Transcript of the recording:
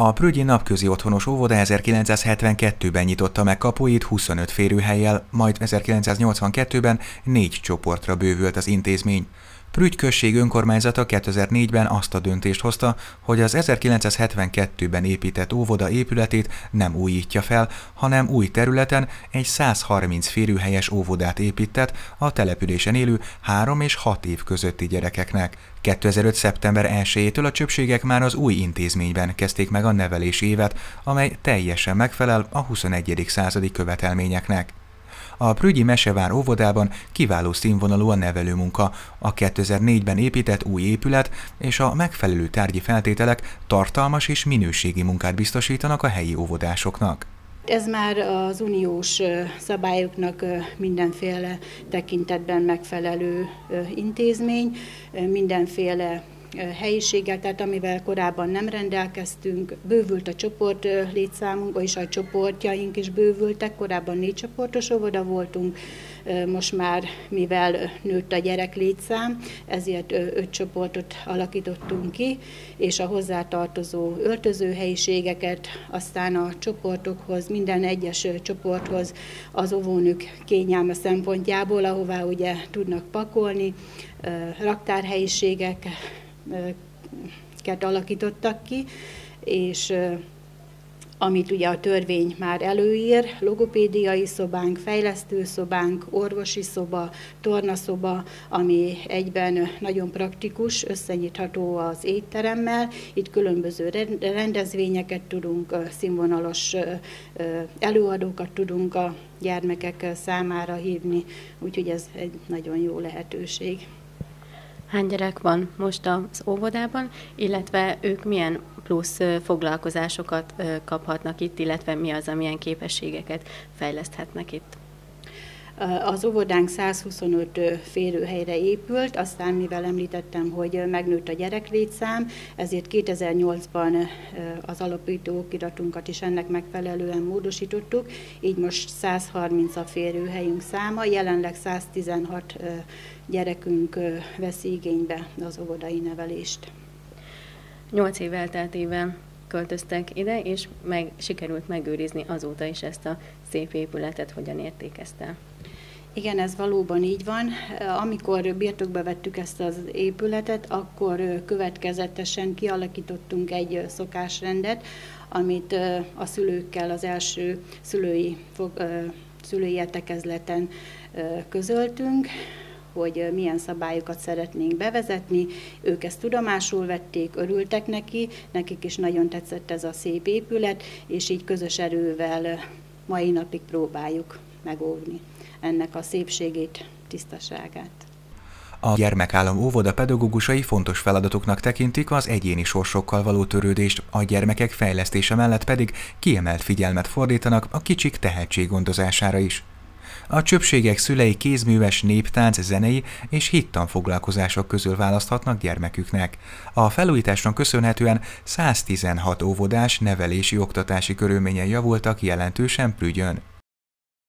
A Prügyi Napközi Otthonos Óvoda 1972-ben nyitotta meg kapuit 25 férőhellyel, majd 1982-ben 4 csoportra bővült az intézmény. Prügy község önkormányzata 2004-ben azt a döntést hozta, hogy az 1972-ben épített óvoda épületét nem újítja fel, hanem új területen egy 130 férőhelyes óvodát épített a településen élő 3 és 6 év közötti gyerekeknek. 2005. szeptember 1-től a csöpségek már az új intézményben kezdték meg a nevelési évet, amely teljesen megfelel a 21. századi követelményeknek. A Prügyi Mesevár óvodában kiváló színvonalú a nevelőmunka, a 2004-ben épített új épület és a megfelelő tárgyi feltételek tartalmas és minőségi munkát biztosítanak a helyi óvodásoknak. Ez már az uniós szabályoknak mindenféle tekintetben megfelelő intézmény, mindenféle helyiséggel, tehát amivel korábban nem rendelkeztünk. Bővült a csoport létszámunk, és a csoportjaink is bővültek, korábban 4 csoportos óvoda voltunk, most már mivel nőtt a gyerek létszám, ezért 5 csoportot alakítottunk ki, és a hozzátartozó öltözőhelyiségeket, aztán a csoportokhoz, minden egyes csoporthoz az óvónők kényelme szempontjából, ahová ugye tudnak pakolni, raktárhelyiségeket alakítottak ki, és amit ugye a törvény már előír, logopédiai szobánk, fejlesztőszobánk, orvosi szoba, tornaszoba, ami egyben nagyon praktikus, összenyitható az étteremmel. Itt különböző rendezvényeket tudunk, színvonalas előadókat tudunk a gyermekek számára hívni, úgyhogy ez egy nagyon jó lehetőség. Hány gyerek van most az óvodában, illetve ők milyen plusz foglalkozásokat kaphatnak itt, illetve mi az, amilyen képességeket fejleszthetnek itt? Az óvodánk 125 férőhelyre épült, aztán mivel említettem, hogy megnőtt a gyereklétszám, ezért 2008-ban az alapító okiratunkat is ennek megfelelően módosítottuk, így most 130 a férőhelyünk száma, jelenleg 116 gyerekünk veszi igénybe az óvodai nevelést. 8 év elteltével költöztek ide, és sikerült megőrizni azóta is ezt a szép épületet. Hogyan értékezte? Igen, ez valóban így van. Amikor birtokba vettük ezt az épületet, akkor következetesen kialakítottunk egy szokásrendet, amit a szülőkkel az első szülői értekezleten közöltünk, hogy milyen szabályokat szeretnénk bevezetni. Ők ezt tudomásul vették, örültek neki, nekik is nagyon tetszett ez a szép épület, és így közös erővel mai napig próbáljuk megóvni ennek a szépségét, tisztaságát. A Gyermekállam óvoda pedagógusai fontos feladatoknak tekintik az egyéni sorsokkal való törődést, a gyermekek fejlesztése mellett pedig kiemelt figyelmet fordítanak a kicsik tehetséggondozására is. A csöpségek szülei kézműves, néptánc, zenei és hittanfoglalkozások közül választhatnak gyermeküknek. A felújításnak köszönhetően 116 óvodás nevelési oktatási körülményei javultak jelentősen Prügyön.